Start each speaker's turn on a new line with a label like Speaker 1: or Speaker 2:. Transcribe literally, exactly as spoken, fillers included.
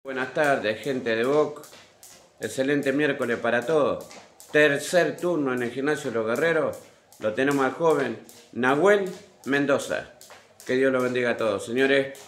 Speaker 1: Buenas tardes, gente de Boc. Excelente miércoles para todos. Tercer turno en el gimnasio de los Guerreros. Lo tenemos al joven Nahuel Mendoza. Que Dios lo bendiga a todos, señores.